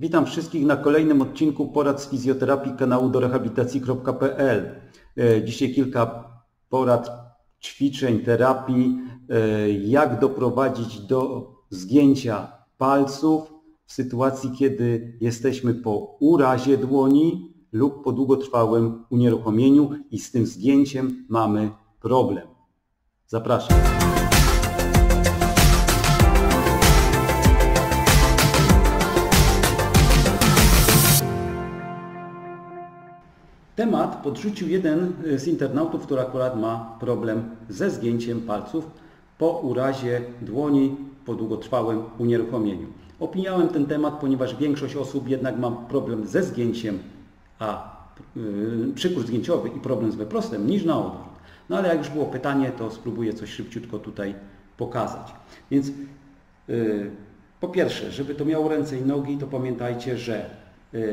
Witam wszystkich na kolejnym odcinku porad z fizjoterapii kanału dorehabilitacji.pl. Dzisiaj kilka porad, ćwiczeń, terapii, jak doprowadzić do zgięcia palców w sytuacji, kiedy jesteśmy po urazie dłoni lub po długotrwałym unieruchomieniu i z tym zgięciem mamy problem. Zapraszam. Temat podrzucił jeden z internautów, który akurat ma problem ze zgięciem palców po urazie dłoni, po długotrwałym unieruchomieniu. Opiniałem ten temat, ponieważ większość osób jednak ma problem ze zgięciem, przykład zgięciowy i problem z wyprostem niż na odwrót. No ale jak już było pytanie, to spróbuję coś szybciutko tutaj pokazać. Więc po pierwsze, żeby to miało ręce i nogi, to pamiętajcie, że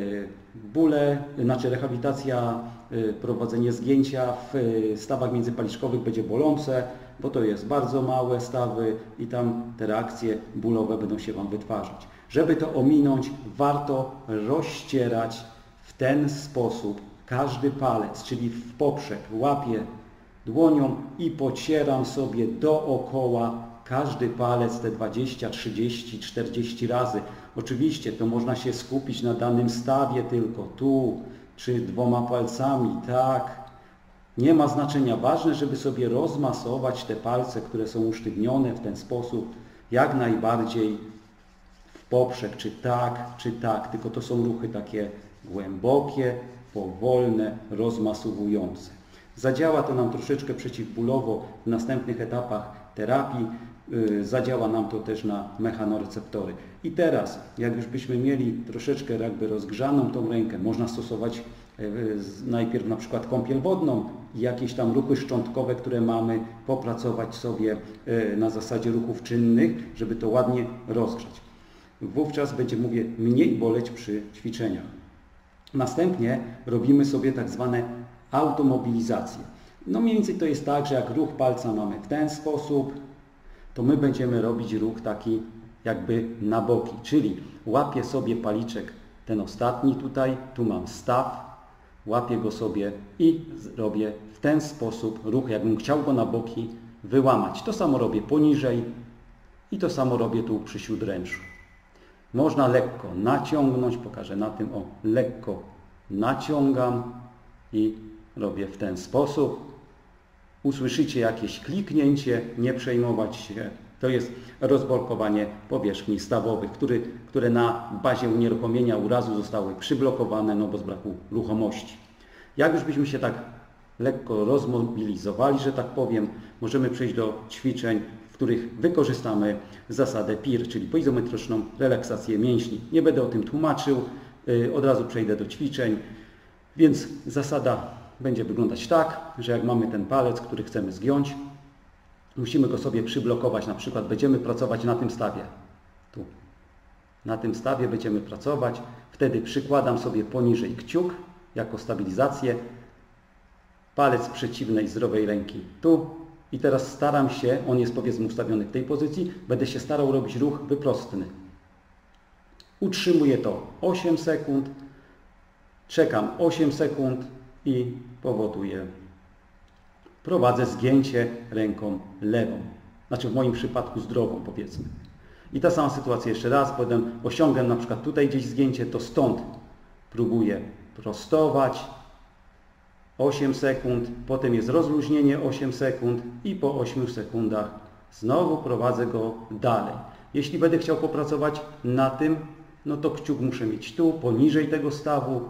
bóle, rehabilitacja, prowadzenie zgięcia w stawach międzypaliczkowych będzie bolące, bo to jest bardzo małe stawy i tam te reakcje bólowe będą się Wam wytwarzać. Żeby to ominąć, warto rozcierać w ten sposób każdy palec, czyli w poprzek łapię dłonią i pocieram sobie dookoła każdy palec te 20, 30, 40 razy. Oczywiście to można się skupić na danym stawie tylko tu, czy dwoma palcami, tak. Nie ma znaczenia. Ważne, żeby sobie rozmasować te palce, które są usztywnione w ten sposób, jak najbardziej w poprzek, czy tak. Tylko to są ruchy takie głębokie, powolne, rozmasowujące. Zadziała to nam troszeczkę przeciwbólowo w następnych etapach terapii. Zadziała nam to też na mechanoreceptory. I teraz, jak już byśmy mieli troszeczkę jakby rozgrzaną tą rękę, można stosować najpierw na przykład kąpiel wodną i jakieś tam ruchy szczątkowe, które mamy, popracować sobie na zasadzie ruchów czynnych, żeby to ładnie rozgrzać. Wówczas będzie, mówię, mniej boleć przy ćwiczeniach. Następnie robimy sobie tak zwane automobilizacje. No mniej więcej to jest tak, że jak ruch palca mamy w ten sposób, to my będziemy robić ruch taki jakby na boki, czyli łapię sobie paliczek ten ostatni tutaj, tu mam staw, łapię go sobie i robię w ten sposób ruch, jakbym chciał go na boki wyłamać. To samo robię poniżej i to samo robię tu przy śródręczu. Można lekko naciągnąć, pokażę na tym, lekko naciągam i robię w ten sposób. Usłyszycie jakieś kliknięcie, nie przejmować się. To jest rozblokowanie powierzchni stawowych, które na bazie unieruchomienia urazu zostały przyblokowane, no bo z braku ruchomości. Jak już byśmy się tak lekko rozmobilizowali, że tak powiem, możemy przejść do ćwiczeń, w których wykorzystamy zasadę PIR, czyli poizometryczną relaksację mięśni. Nie będę o tym tłumaczył, od razu przejdę do ćwiczeń, więc zasada będzie wyglądać tak, że jak mamy ten palec, który chcemy zgiąć, musimy go sobie przyblokować. Na przykład będziemy pracować na tym stawie. Tu. Na tym stawie będziemy pracować. Wtedy przykładam sobie poniżej kciuk jako stabilizację. Palec przeciwnej zdrowej ręki tu. I teraz staram się, on jest powiedzmy ustawiony w tej pozycji, będę się starał robić ruch wyprostny. Utrzymuję to 8 sekund. Czekam 8 sekund. I powoduję, prowadzę zgięcie ręką lewą, znaczy w moim przypadku zdrową powiedzmy. I ta sama sytuacja jeszcze raz, potem osiągam na przykład tutaj gdzieś zgięcie, to stąd próbuję prostować 8 sekund, potem jest rozluźnienie 8 sekund i po 8 sekundach znowu prowadzę go dalej. Jeśli będę chciał popracować na tym, no to kciuk muszę mieć tu, poniżej tego stawu,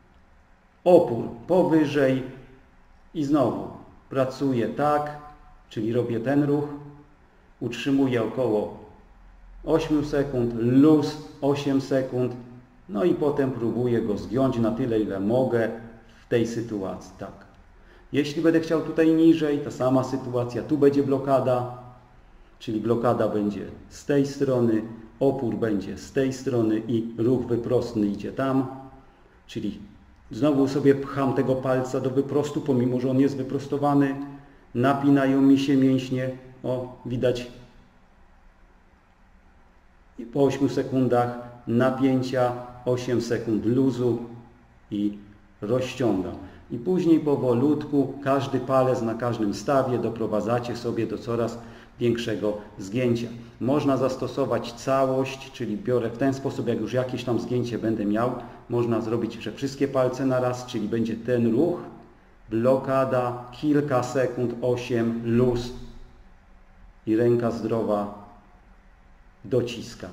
opór powyżej i znowu pracuję tak, czyli robię ten ruch, utrzymuję około 8 sekund, luz 8 sekund, no i potem próbuję go zgiąć na tyle, ile mogę w tej sytuacji. Tak. Jeśli będę chciał tutaj niżej, ta sama sytuacja, tu będzie blokada, czyli blokada będzie z tej strony, opór będzie z tej strony i ruch wyprostny idzie tam, czyli znowu sobie pcham tego palca do wyprostu, pomimo że on jest wyprostowany. Napinają mi się mięśnie. Widać. I po 8 sekundach napięcia, 8 sekund luzu i rozciągam. I później powolutku każdy palec na każdym stawie doprowadzacie sobie do coraz większego zgięcia. Można zastosować całość, czyli biorę w ten sposób, jak już jakieś tam zgięcie będę miał, można zrobić, że wszystkie palce na raz, czyli będzie ten ruch, blokada, kilka sekund, 8, luz i ręka zdrowa dociska.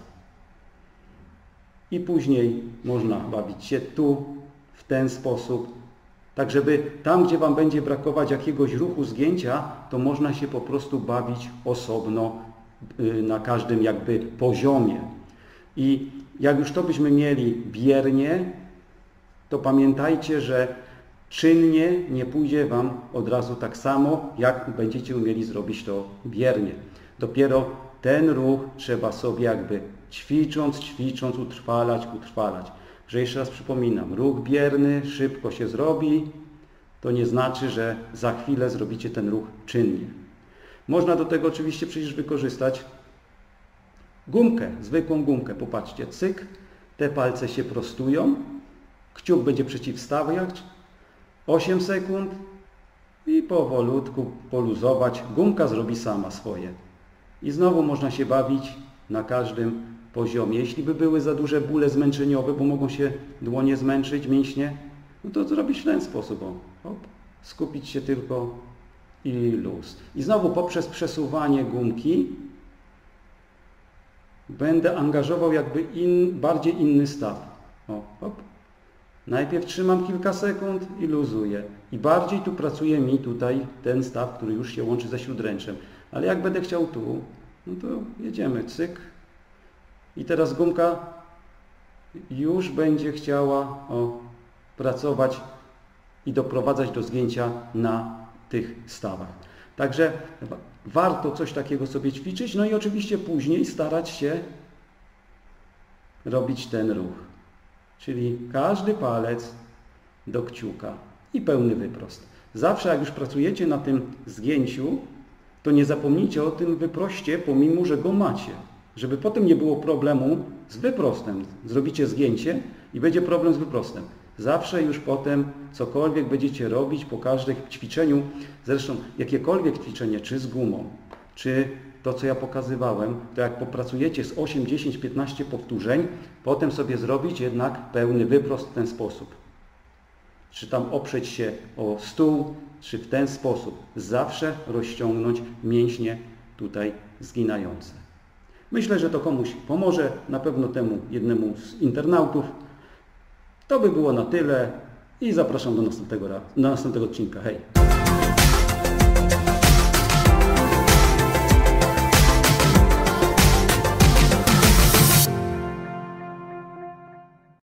I później można bawić się tu, w ten sposób, tak żeby tam, gdzie Wam będzie brakować jakiegoś ruchu zgięcia, to można się po prostu bawić osobno na każdym jakby poziomie. I jak już to byśmy mieli biernie, to pamiętajcie, że czynnie nie pójdzie Wam od razu tak samo, jak będziecie umieli zrobić to biernie. Dopiero ten ruch trzeba sobie jakby ćwicząc, utrwalać. Że jeszcze raz przypominam, ruch bierny szybko się zrobi, to nie znaczy, że za chwilę zrobicie ten ruch czynnie. Można do tego oczywiście przecież wykorzystać gumkę, zwykłą gumkę. Popatrzcie, cyk, te palce się prostują, kciuk będzie przeciwstawiać, 8 sekund i powolutku poluzować. Gumka zrobi sama swoje. I znowu można się bawić na każdym poziomie. Jeśli by były za duże bóle zmęczeniowe, bo mogą się dłonie zmęczyć, mięśnie, no to zrobić w ten sposób. Hop, skupić się tylko i luz. I znowu poprzez przesuwanie gumki będę angażował jakby bardziej inny staw. Hop. Najpierw trzymam kilka sekund i luzuję. I bardziej tu pracuje mi tutaj ten staw, który już się łączy ze śródręczem. Ale jak będę chciał tu, no to jedziemy, cyk. I teraz gumka już będzie chciała pracować i doprowadzać do zgięcia na tych stawach. Także warto coś takiego sobie ćwiczyć, no i oczywiście później starać się robić ten ruch. Czyli każdy palec do kciuka i pełny wyprost. Zawsze jak już pracujecie na tym zgięciu, to nie zapomnijcie o tym wyproście, pomimo że go macie. Żeby potem nie było problemu z wyprostem. Zrobicie zgięcie i będzie problem z wyprostem. Zawsze już potem cokolwiek będziecie robić po każdym ćwiczeniu, zresztą jakiekolwiek ćwiczenie, czy z gumą, czy to, co ja pokazywałem, to jak popracujecie z 8, 10, 15 powtórzeń, potem sobie zrobić jednak pełny wyprost w ten sposób. Czy tam oprzeć się o stół, czy w ten sposób. Zawsze rozciągnąć mięśnie tutaj zginające. Myślę, że to komuś pomoże, na pewno temu jednemu z internautów. To by było na tyle i zapraszam do następnego odcinka. Hej!